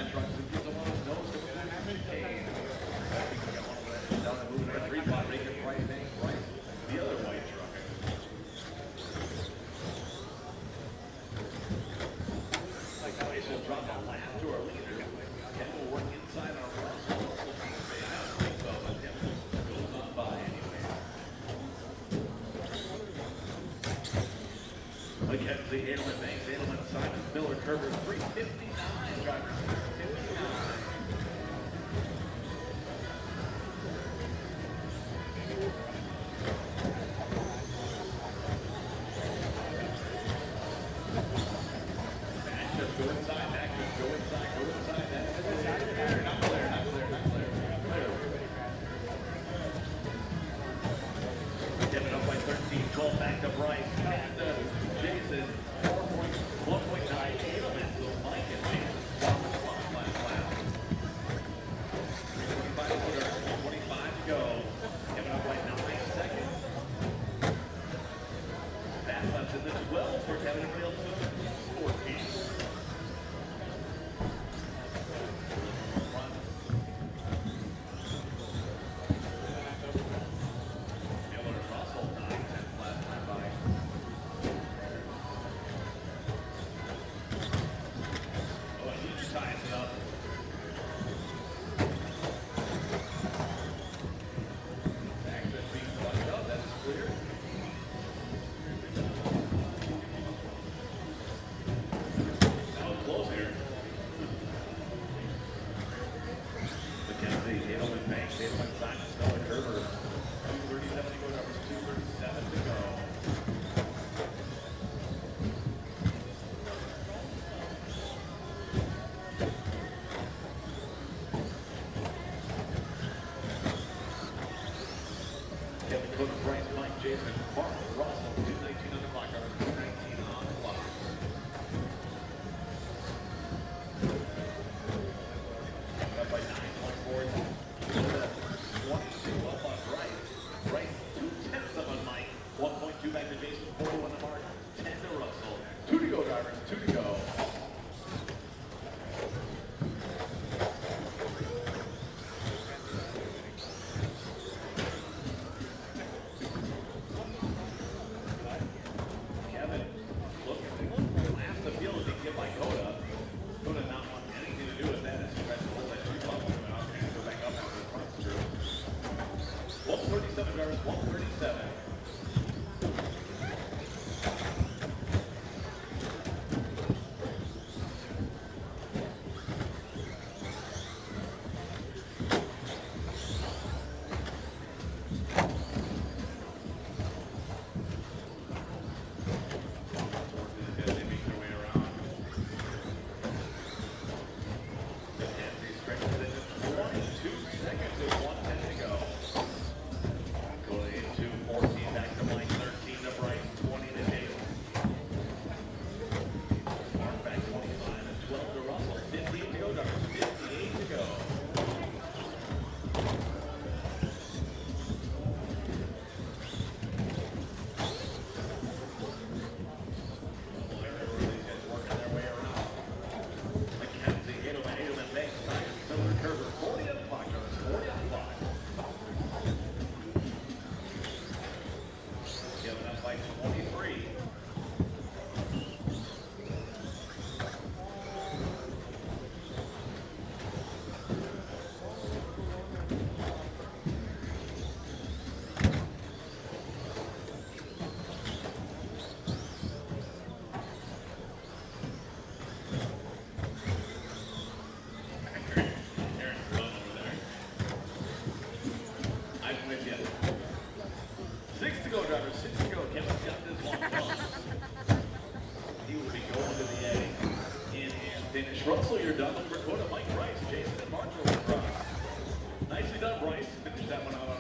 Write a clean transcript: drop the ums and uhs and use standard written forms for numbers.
Mackenzie Adelman, Banks, Adelman, Simon, Miller, Kerber, 359, drivers, 359. Just go inside, back, just go inside, go inside. That's clear, not clear, not clear, not clear, not clear. Giving up by 13, 12 back to Bryce. And Jason, 1.9, Adelman. So Mike and Jason, last lap. 325 to go. Giving up by 9 seconds. Fast laps in the 12 for Kevin Fields. 14. Jason, Mark, Russell, 219 on the clock, 219 on the clock. Up by 9.4, 22 up on Bryce. Bryce, 2/10 up on Mike, 1.2 back to Jason, 41 to Mark, 10 to Russell. 2 to go, drivers, 2 to go. Russell, you're done. Dakota, Mike Rice, Jason, and Mark will cross. Nicely done, Bryce. Finish that one out.